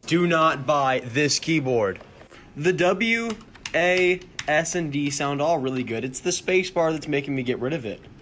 Do not buy this keyboard. The W, A, S, and D sound all really good. It's the space bar that's making me get rid of it.